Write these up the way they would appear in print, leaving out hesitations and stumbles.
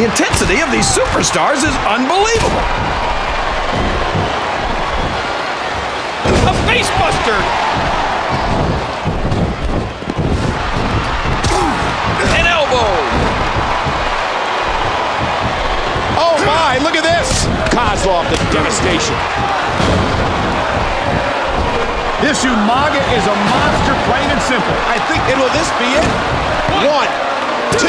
The intensity of these superstars is unbelievable. A face buster. An elbow. Oh my, look at this. Kozlov, the devastation. This Umaga is a monster, plain and simple. I think, and will this be it? 1, 2,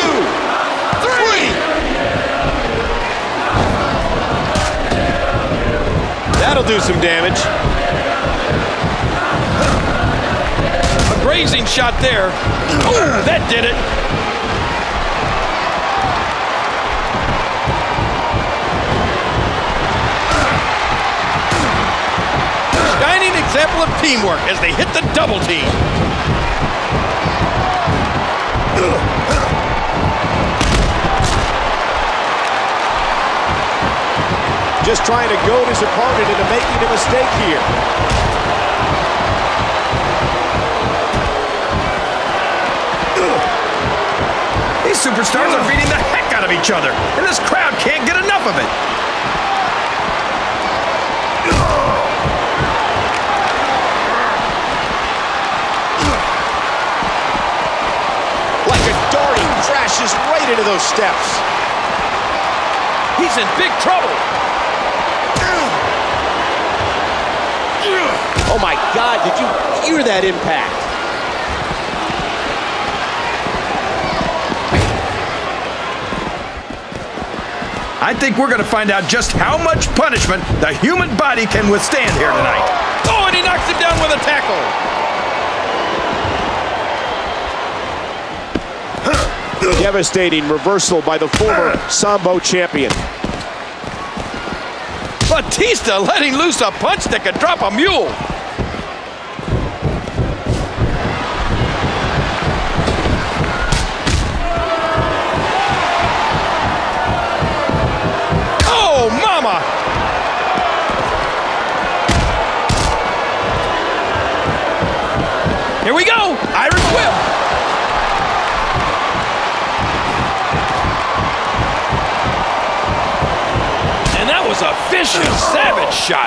3. That'll do some damage. A grazing shot there. Ooh, that did it. Shining example of teamwork as they hit the double team. Just trying to goad his opponent into making a mistake here. These superstars are beating the heck out of each other, and this crowd can't get enough of it. Like a dart, he crashes right into those steps. He's in big trouble. Oh my God, did you hear that impact? I think we're going to find out just how much punishment the human body can withstand here tonight. Oh, and he knocks him down with a tackle. Devastating reversal by the former Sambo champion. Batista letting loose a punch that could drop a mule. Oh, mama! Here we go, Irish whip. And that was a vicious, savage shot.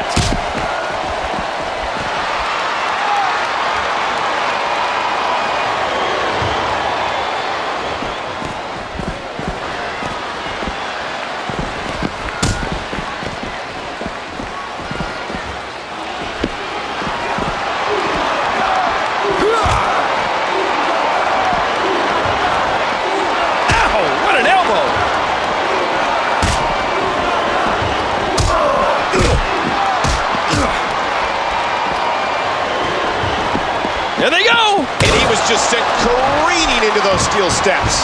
There they go! And he was just sent careening into those steel steps.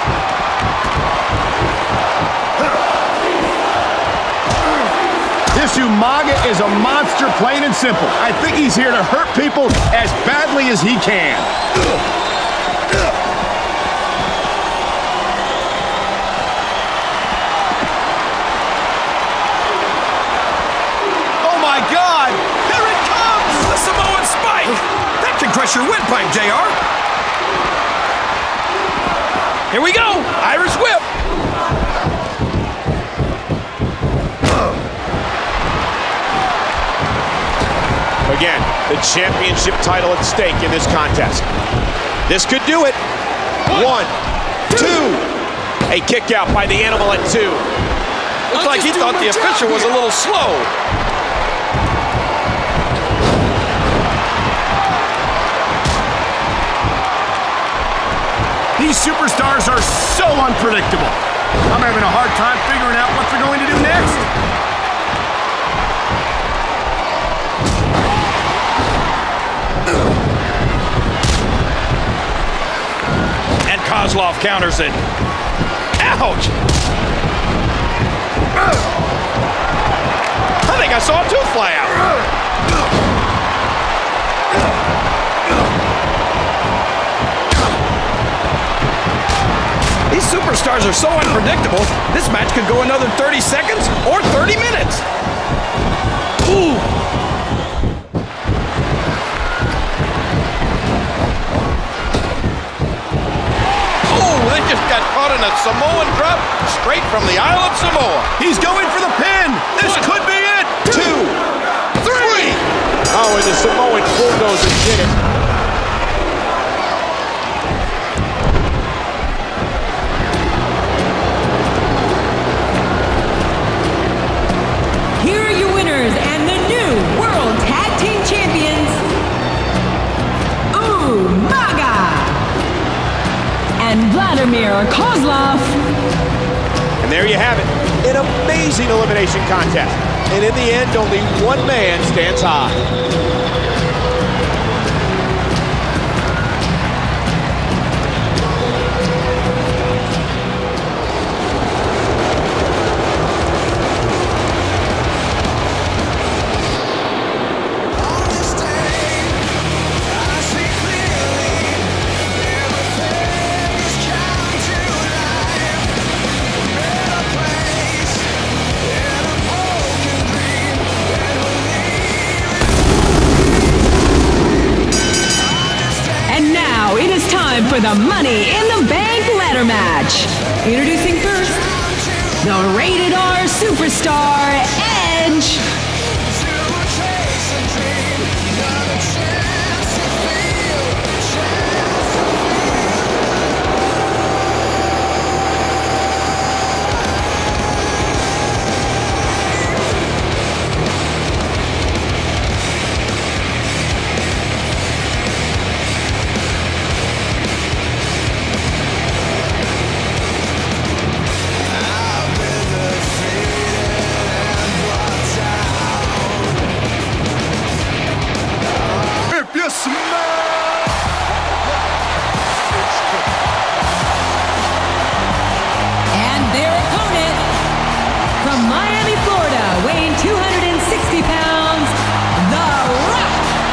This Umaga is a monster, plain and simple. I think he's here to hurt people as badly as he can. Oh my God! Here it comes! The Samoan spike! That can crush your windpipe, JR. Here we go! Irish whip! Again, the championship title at stake in this contest. This could do it. 1, 2. A kick out by the animal at 2. Looks like he thought the official was a little slow. These superstars are so unpredictable. I'm having a hard time figuring out what they're going to do next. And Kozlov counters it. Ouch! I think I saw a tooth fly out. These superstars are so unpredictable, this match could go another 30 seconds or 30 minutes. Ooh! Oh, they just got caught in a Samoan drop straight from the Isle of Samoa. He's going for the pin. This could be it. 2, 3. Oh, and the Samoan bulldozer did it. Here are your winners and the new World Tag Team Champions, Umaga and Vladimir Kozlov. And there you have it, an amazing elimination contest. And in the end, only one man stands high. For the Money in the Bank ladder match. Introducing first, the Rated R Superstar, Edge. And their opponent, from Miami, Florida, weighing 260 pounds, The Rock.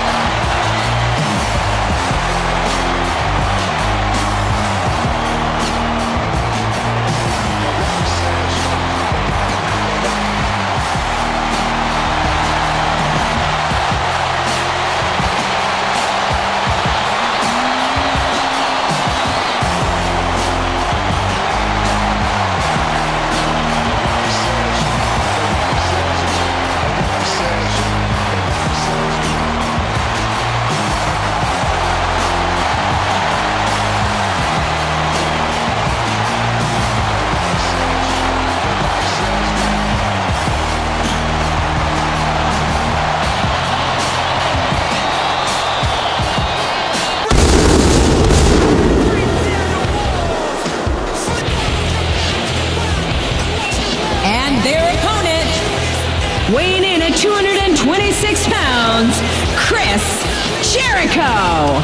Weighing in at 226 pounds, Chris Jericho.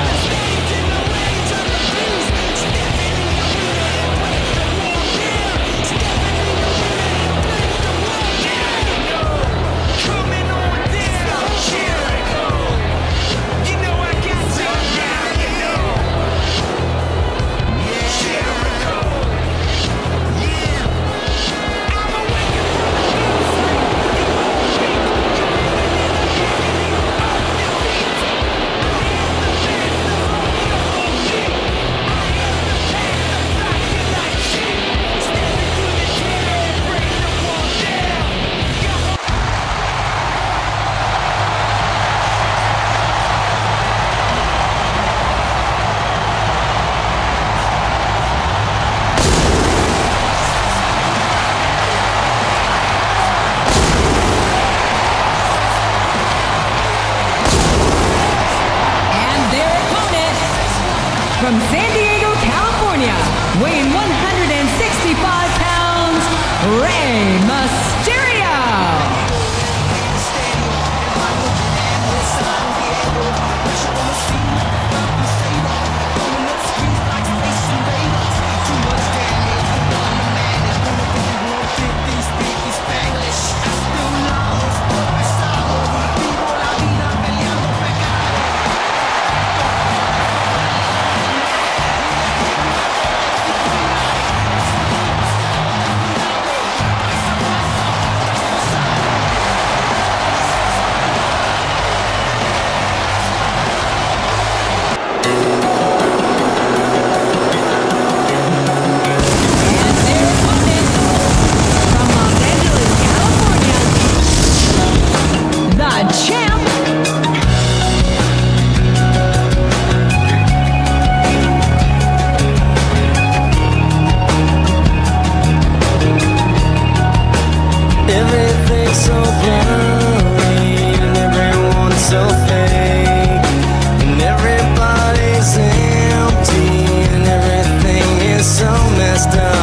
From San Diego, California, weighing 165 pounds, Rey Mysterio. looks so blurry, and everyone's so fake, and everybody's empty, and everything is so messed up.